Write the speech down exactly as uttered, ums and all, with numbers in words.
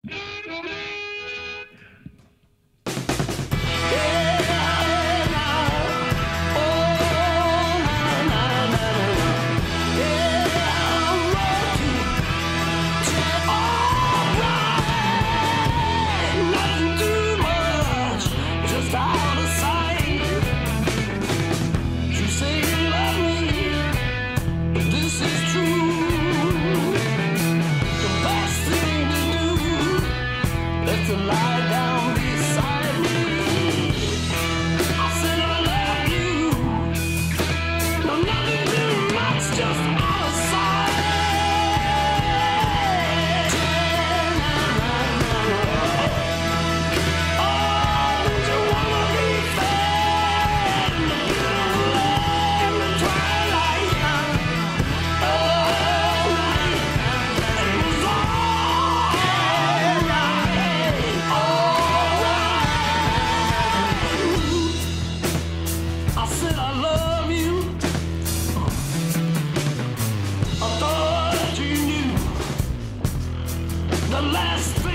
To lie down beside me. I said I love you. No, nothing too much, just out of sight. Oh, don't you wanna be fed in the beautiful in the twilight? Oh, it was all I said I love you. I thought you knew the last